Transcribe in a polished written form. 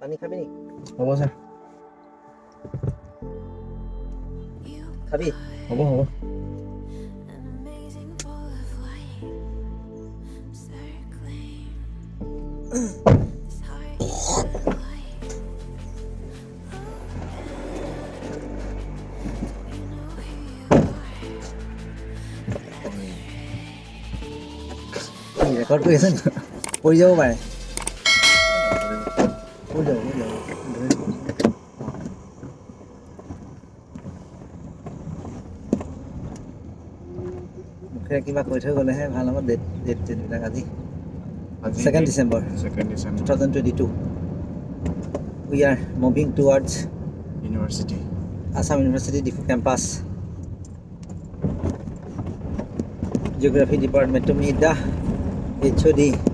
পানী খাবি নি হ'ব ছাৰ খাবি হ'ব হ'ব ৰেকৰ্ড কৰি আছে নি পৰি যাব পাৰে পৰি যাব মুখেৰে কিবা কৈ থৈ গ'লেহে ভাল হ'ব ডেটবিলাক আজি 2nd December 2022 we are moving towards University Assam University Difu campus Geography department to meet the HOD